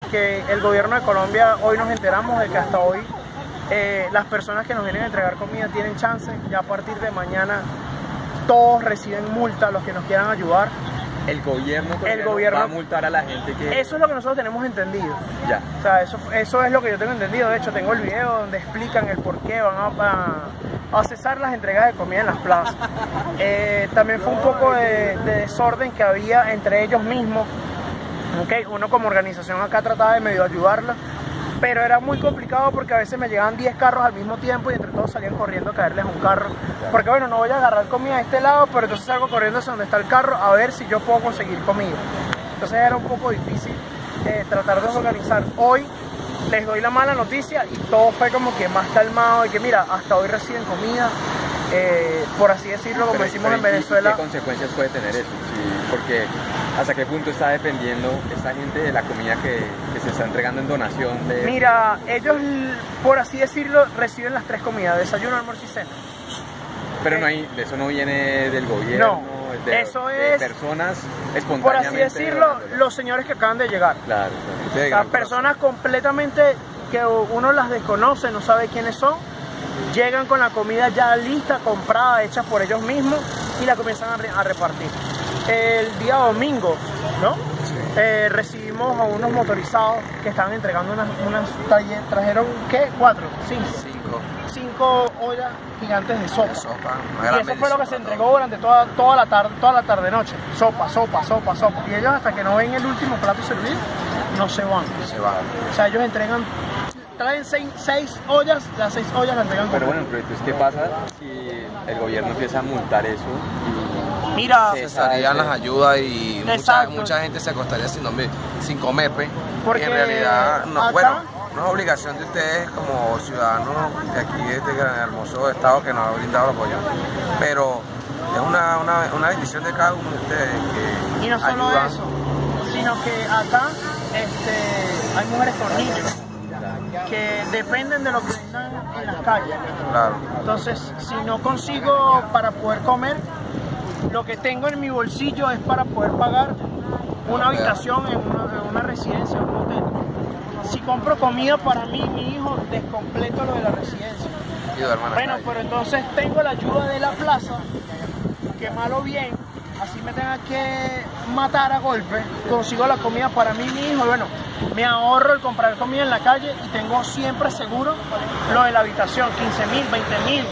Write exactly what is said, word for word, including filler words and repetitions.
que el gobierno de Colombia, hoy nos enteramos de que hasta hoy eh, las personas que nos vienen a entregar comida tienen chance. Ya a partir de mañana todos reciben multa, los que nos quieran ayudar. El gobierno, el gobierno va a multar a la gente que... Eso es lo que nosotros tenemos entendido. Ya. O sea, eso, eso es lo que yo tengo entendido. De hecho, tengo el video donde explican el por qué van a, a, a cesar las entregas de comida en las plazas. Eh, también fue un poco de, de desorden que había entre ellos mismos. Okay, uno como organización acá trataba de medio ayudarla, pero era muy complicado porque a veces me llegaban diez carros al mismo tiempo y entre todos salían corriendo a caerles a un carro. Porque bueno, no voy a agarrar comida de este lado, pero entonces salgo corriendo hacia donde está el carro a ver si yo puedo conseguir comida. Entonces era un poco difícil eh, tratar de organizar. Hoy les doy la mala noticia y todo fue como que más calmado y que mira, hasta hoy reciben comida, eh, por así decirlo, como pero, decimos pero, en Venezuela. ¿Qué consecuencias puede tener eso? Sí, porque ¿hasta qué punto está dependiendo esta gente de la comida que, que se está entregando en donación? De... Mira, ellos, por así decirlo, reciben las tres comidas, desayuno, almuerzo y cena. Pero eh, no hay, eso no viene del gobierno, no, de, eso de es, personas espontáneamente. por así decirlo, los señores que acaban de llegar. Claro, claro. Las personas completamente que uno las desconoce, no sabe quiénes son, llegan con la comida ya lista, comprada, hecha por ellos mismos y la comienzan a, re a repartir. El día domingo, ¿no? Sí. Eh, recibimos a unos motorizados que estaban entregando unas, unas talleres, trajeron, ¿qué? ¿Cuatro? Cinco. Cinco. Cinco ollas gigantes de sopa. De sopa. Y eso fue lo que se entregó durante toda, toda la tarde, toda la tarde noche. Sopa, sopa, sopa, sopa. Y ellos hasta que no ven el último plato servido, no se van. Se van. O sea, ellos entregan, traen seis, seis ollas, las seis ollas las entregan. Pero bueno, pero entonces, ¿qué pasa si el gobierno empieza a multar eso? Y mira, cesarían las ayudas y mucha, exacto. mucha gente se acostaría sin, sin comer, pues. Porque y en realidad, no, acá, bueno, no es obligación de ustedes como ciudadanos de aquí, de este gran hermoso estado que nos ha brindado el apoyo, pero es una, una, una bendición de cada uno de ustedes que y no solo ayudan. eso, sino que acá este, hay mujeres con niños que dependen de lo que vendan en las calles. Claro. Entonces, si no consigo para poder comer, lo que tengo en mi bolsillo es para poder pagar una habitación en una, en una residencia, en un hotel. Si compro comida para mí y mi hijo, descompleto lo de la residencia. Y duerman bueno, acá. pero entonces tengo la ayuda de la plaza, que mal o bien, así me tenga que matar a golpe, consigo la comida para mí y mi hijo, y bueno, me ahorro el comprar comida en la calle y tengo siempre seguro lo de la habitación, quince mil, veinte mil.